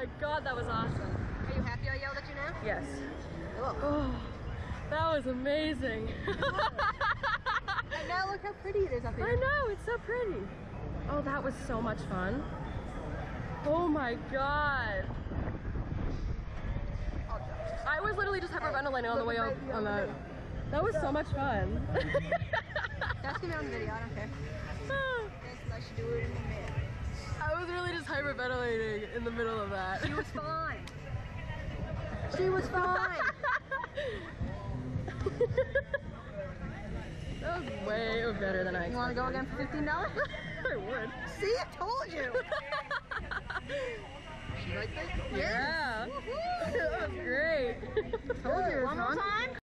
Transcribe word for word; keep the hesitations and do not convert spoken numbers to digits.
god, that was awesome. Are you happy I yelled at you now? Yes. Look. Oh, that was amazing. And now look how pretty it is up here. I know, it's so pretty. Oh, that was so much fun. Oh my god. I was literally just hyperventilating on the way up on that. That was so much fun. That's gonna be on the video, I don't care. Just let's do it in the middle. I was really just hyperventilating in the middle of that. She was fine. She was fine. That was way better than I expected. You want to go again for fifteen dollars? I would. See, I told you. She like that? Yeah. That was great. Told you. One more time.